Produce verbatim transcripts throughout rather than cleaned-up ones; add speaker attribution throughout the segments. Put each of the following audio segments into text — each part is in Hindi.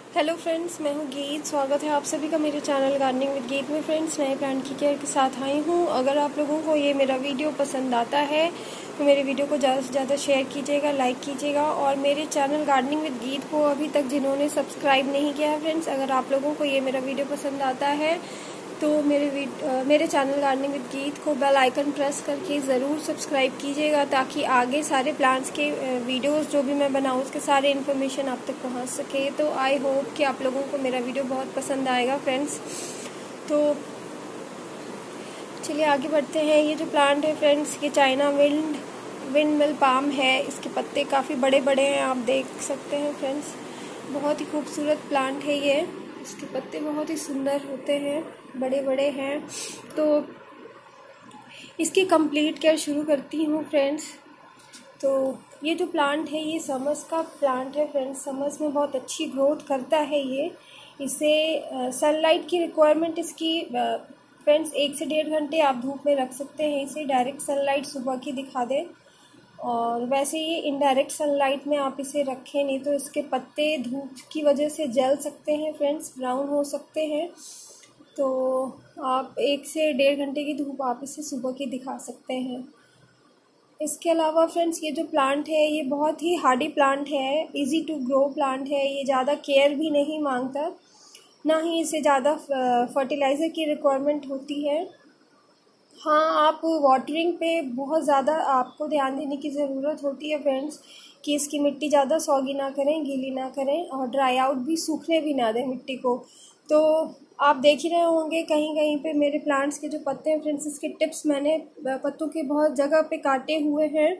Speaker 1: हेलो फ्रेंड्स, मैं हूँ गीत। स्वागत है आप सभी का मेरे चैनल गार्डनिंग विद गीत में। फ्रेंड्स, नए प्लांट की केयर के साथ आई हूँ। अगर आप लोगों को ये मेरा वीडियो पसंद आता है तो मेरे वीडियो को ज़्यादा से ज़्यादा शेयर कीजिएगा, लाइक कीजिएगा। और मेरे चैनल गार्डनिंग विद गीत को अभी तक जिन्होंने सब्सक्राइब नहीं किया है फ्रेंड्स, अगर आप लोगों को ये मेरा वीडियो पसंद आता है तो मेरे वीडियो मेरे चैनल गार्डनिंग विद गीत को बेल आइकन प्रेस करके ज़रूर सब्सक्राइब कीजिएगा, ताकि आगे सारे प्लांट्स के वीडियोस जो भी मैं बनाऊँ उसके सारे इन्फॉर्मेशन आप तक पहुंच सके। तो आई होप कि आप लोगों को मेरा वीडियो बहुत पसंद आएगा फ्रेंड्स। तो चलिए आगे बढ़ते हैं। ये जो प्लांट है फ्रेंड्स, ये China wind wind mill palm है। इसके पत्ते काफ़ी बड़े बड़े हैं, आप देख सकते हैं फ्रेंड्स। बहुत ही खूबसूरत प्लांट है ये। इसके पत्ते बहुत ही सुंदर होते हैं, बड़े बड़े हैं। तो इसकी कंप्लीट केयर शुरू करती हूँ फ्रेंड्स। तो ये जो प्लांट है ये समर्स का प्लांट है फ्रेंड्स। समर्स में बहुत अच्छी ग्रोथ करता है ये। इसे सनलाइट की रिक्वायरमेंट इसकी फ्रेंड्स एक से डेढ़ घंटे आप धूप में रख सकते हैं। इसे डायरेक्ट सनलाइट सुबह की दिखा दें, और वैसे ही इनडायरेक्ट सनलाइट में आप इसे रखें, नहीं तो इसके पत्ते धूप की वजह से जल सकते हैं फ्रेंड्स, ब्राउन हो सकते हैं। तो आप एक से डेढ़ घंटे की धूप आप इसे सुबह की दिखा सकते हैं। इसके अलावा फ्रेंड्स, ये जो प्लांट है ये बहुत ही हार्डी प्लांट है, इजी टू ग्रो प्लांट है। ये ज़्यादा केयर भी नहीं मांगता, ना ही इसे ज़्यादा फर्टिलाइज़र की रिक्वायरमेंट होती है। हाँ, आप वाटरिंग पे बहुत ज़्यादा आपको ध्यान देने की ज़रूरत होती है फ्रेंड्स, कि इसकी मिट्टी ज़्यादा सॉगी ना करें, गीली ना करें, और ड्राई आउट भी, सूखने भी ना दें मिट्टी को। तो आप देख ही रहे होंगे कहीं कहीं पे मेरे प्लांट्स के जो पत्ते हैं फ्रेंड्स, इसके टिप्स मैंने पत्तों के बहुत जगह पे काटे हुए हैं।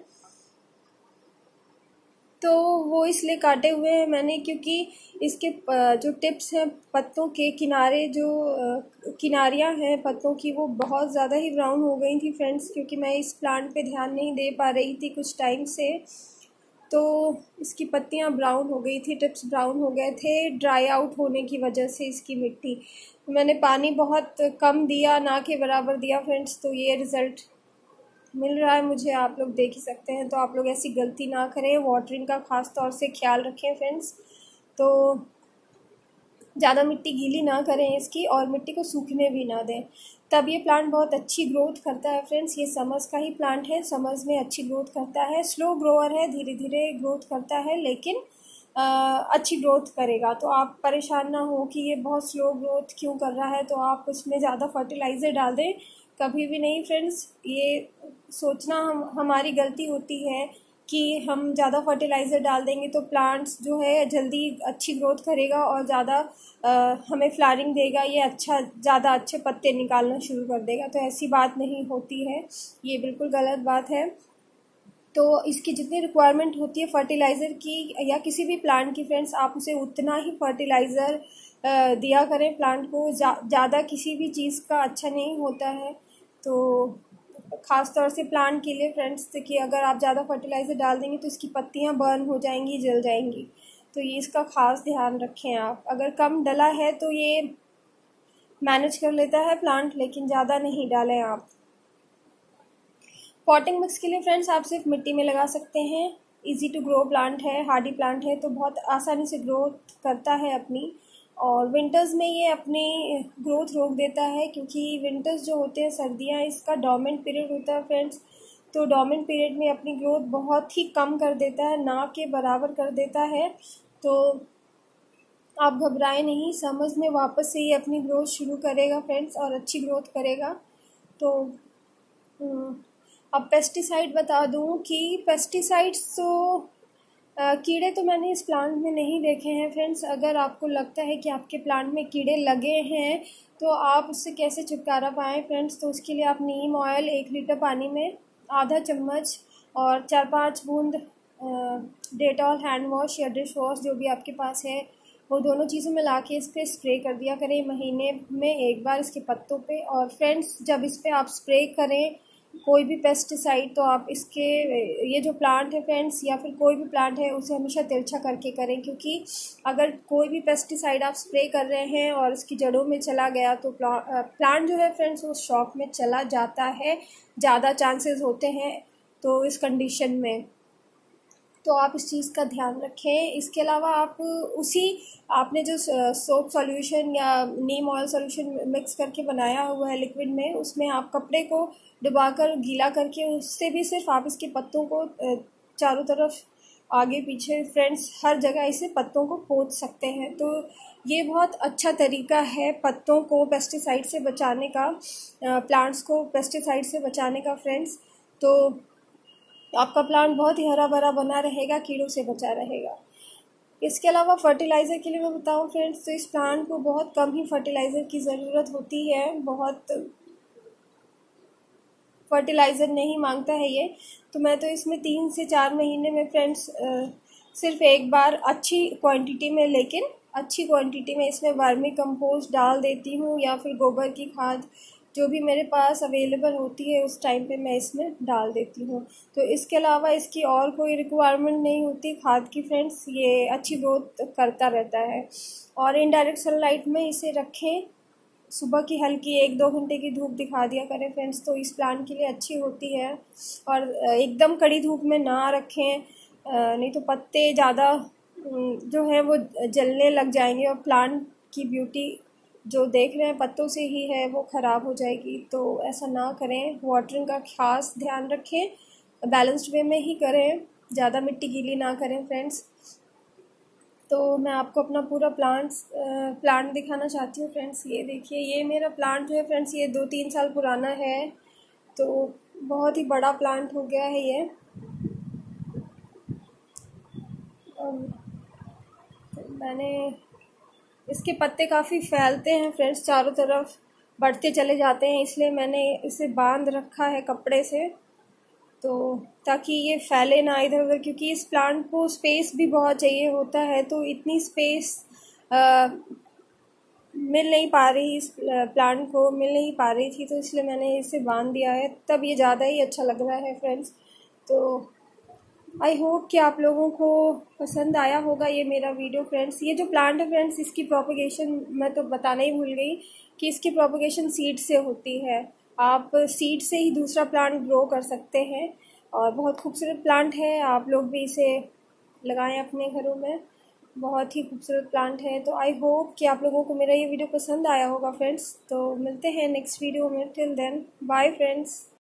Speaker 1: तो वो इसलिए काटे हुए हैं मैंने क्योंकि इसके जो टिप्स हैं पत्तों के किनारे, जो किनारियां हैं पत्तों की, वो बहुत ज़्यादा ही ब्राउन हो गई थी फ्रेंड्स, क्योंकि मैं इस प्लांट पे ध्यान नहीं दे पा रही थी कुछ टाइम से। तो इसकी पत्तियां ब्राउन हो गई थी, टिप्स ब्राउन हो गए थे, ड्राई आउट होने की वजह से इसकी मिट्टी। मैंने पानी बहुत कम दिया, ना के बराबर दिया फ्रेंड्स, तो ये रिज़ल्ट मिल रहा है मुझे, आप लोग देख ही सकते हैं। तो आप लोग ऐसी गलती ना करें, वाटरिंग का खास तौर से ख्याल रखें फ्रेंड्स। तो ज़्यादा मिट्टी गीली ना करें इसकी, और मिट्टी को सूखने भी ना दें, तब ये प्लांट बहुत अच्छी ग्रोथ करता है फ्रेंड्स। ये समर्स का ही प्लांट है, समर्स में अच्छी ग्रोथ करता है। स्लो ग्रोअर है, धीरे धीरे ग्रोथ करता है, लेकिन आ, अच्छी ग्रोथ करेगा। तो आप परेशान ना हो कि ये बहुत स्लो ग्रोथ क्यों कर रहा है, तो आप उसमें ज़्यादा फर्टिलाइज़र डाल दें, कभी भी नहीं फ्रेंड्स। ये सोचना हम हमारी गलती होती है कि हम ज़्यादा फर्टिलाइज़र डाल देंगे तो प्लांट्स जो है जल्दी अच्छी ग्रोथ करेगा और ज़्यादा हमें फ्लावरिंग देगा, ये अच्छा ज़्यादा अच्छे पत्ते निकालना शुरू कर देगा। तो ऐसी बात नहीं होती है, ये बिल्कुल गलत बात है। तो इसकी जितनी रिक्वायरमेंट होती है फर्टिलाइज़र की या किसी भी प्लांट की फ्रेंड्स, आप उसे उतना ही फर्टिलाइज़र दिया करें प्लांट को। ज़्यादा किसी भी चीज़ का अच्छा नहीं होता है। तो ख़ास तौर से प्लांट के लिए फ्रेंड्स, कि अगर आप ज़्यादा फर्टिलाइज़र डाल देंगे तो इसकी पत्तियां बर्न हो जाएंगी, जल जाएंगी। तो ये इसका ख़ास ध्यान रखें आप। अगर कम डला है तो ये मैनेज कर लेता है प्लांट, लेकिन ज़्यादा नहीं डालें आप। पॉटिंग मिक्स के लिए फ्रेंड्स आप सिर्फ मिट्टी में लगा सकते हैं। इजी टू ग्रो प्लांट है, हार्डी प्लांट है, तो बहुत आसानी से ग्रोथ करता है अपनी। और विंटर्स में ये अपनी ग्रोथ रोक देता है, क्योंकि विंटर्स जो होते हैं, सर्दियाँ, इसका डोर्मेंट पीरियड होता है फ्रेंड्स। तो डोर्मेंट पीरियड में अपनी ग्रोथ बहुत ही कम कर देता है, ना के बराबर कर देता है। तो आप घबराएं नहीं, समझ में वापस से ये अपनी ग्रोथ शुरू करेगा फ्रेंड्स, और अच्छी ग्रोथ करेगा। तो अब पेस्टिसाइड बता दूं कि पेस्टिसाइड्स तो आ, कीड़े तो मैंने इस प्लांट में नहीं देखे हैं फ्रेंड्स। अगर आपको लगता है कि आपके प्लांट में कीड़े लगे हैं तो आप उससे कैसे छुटकारा पाएँ फ्रेंड्स, तो उसके लिए आप नीम ऑयल एक लीटर पानी में आधा चम्मच और चार पाँच बूंद डेटॉल हैंड वॉश या डिश वॉश जो भी आपके पास है, वो दोनों चीज़ों में ला के इस पर स्प्रे कर दिया करें महीने में एक बार इसके पत्तों पे। और फ्रेंड्स, जब इस पर आप स्प्रे करें कोई भी पेस्टिसाइड, तो आप इसके ये जो प्लांट है फ्रेंड्स, या फिर कोई भी प्लांट है, उसे हमेशा तिरछा करके करें। क्योंकि अगर कोई भी पेस्टिसाइड आप स्प्रे कर रहे हैं और इसकी जड़ों में चला गया तो प्ला, प्लांट जो है फ्रेंड्स वो शॉक में चला जाता है, ज़्यादा चांसेस होते हैं तो इस कंडीशन में। तो आप इस चीज़ का ध्यान रखें। इसके अलावा आप उसी आपने जो सोप सॉल्यूशन या नीम ऑयल सॉल्यूशन मिक्स करके बनाया हुआ है लिक्विड में, उसमें आप कपड़े को डुबाकर गीला करके उससे भी सिर्फ आप इसके पत्तों को चारों तरफ आगे पीछे फ्रेंड्स हर जगह इसे पत्तों को पोंछ सकते हैं। तो ये बहुत अच्छा तरीका है पत्तों को पेस्टिसाइड से बचाने का, प्लांट्स को पेस्टिसाइड से बचाने का फ्रेंड्स। तो आपका प्लांट बहुत ही हरा भरा बना रहेगा, कीड़ों से बचा रहेगा। इसके अलावा फर्टिलाइज़र के लिए मैं बताऊं फ्रेंड्स, तो इस प्लांट को बहुत कम ही फर्टिलाइज़र की ज़रूरत होती है, बहुत फर्टिलाइज़र नहीं मांगता है ये। तो मैं तो इसमें तीन से चार महीने में फ्रेंड्स सिर्फ एक बार अच्छी क्वांटिटी में, लेकिन अच्छी क्वांटिटी में इसमें वर्मी कंपोस्ट डाल देती हूँ या फिर गोबर की खाद जो भी मेरे पास अवेलेबल होती है उस टाइम पे मैं इसमें डाल देती हूँ। तो इसके अलावा इसकी और कोई रिक्वायरमेंट नहीं होती खाद की फ्रेंड्स, ये अच्छी ग्रोथ करता रहता है। और इनडायरेक्ट सनलाइट में इसे रखें, सुबह की हल्की एक दो घंटे की धूप दिखा दिया करें फ्रेंड्स, तो इस प्लांट के लिए अच्छी होती है। और एकदम कड़ी धूप में ना रखें, नहीं तो पत्ते ज़्यादा जो है वो जलने लग जाएंगे और प्लांट की ब्यूटी जो देख रहे हैं पत्तों से ही है वो ख़राब हो जाएगी। तो ऐसा ना करें, वाटरिंग का खास ध्यान रखें, बैलेंस्ड वे में ही करें, ज़्यादा मिट्टी गीली ना करें फ्रेंड्स। तो मैं आपको अपना पूरा प्लांट्स प्लांट दिखाना चाहती हूँ फ्रेंड्स। ये देखिए, ये मेरा प्लांट जो है फ्रेंड्स ये दो तीन साल पुराना है, तो बहुत ही बड़ा प्लांट हो गया है ये। तो मैंने इसके पत्ते काफ़ी फैलते हैं फ्रेंड्स, चारों तरफ बढ़ते चले जाते हैं, इसलिए मैंने इसे बांध रखा है कपड़े से, तो ताकि ये फैले ना इधर उधर, क्योंकि इस प्लांट को स्पेस भी बहुत चाहिए होता है। तो इतनी स्पेस आ, मिल नहीं पा रही, इस प्लांट को मिल नहीं पा रही थी, तो इसलिए मैंने इसे बांध दिया है, तब ये ज़्यादा ही अच्छा लग रहा है फ्रेंड्स। तो आई होप कि आप लोगों को पसंद आया होगा ये मेरा वीडियो फ्रेंड्स। ये जो प्लांट है फ्रेंड्स, इसकी प्रोपगेशन मैं तो बताना ही भूल गई कि इसकी प्रोपगेशन सीड से होती है। आप सीड से ही दूसरा प्लांट ग्रो कर सकते हैं और बहुत खूबसूरत प्लांट है, आप लोग भी इसे लगाएं अपने घरों में, बहुत ही खूबसूरत प्लांट है। तो आई होप कि आप लोगों को मेरा ये वीडियो पसंद आया होगा फ्रेंड्स। तो मिलते हैं नेक्स्ट वीडियो में, टिल देन बाय फ्रेंड्स।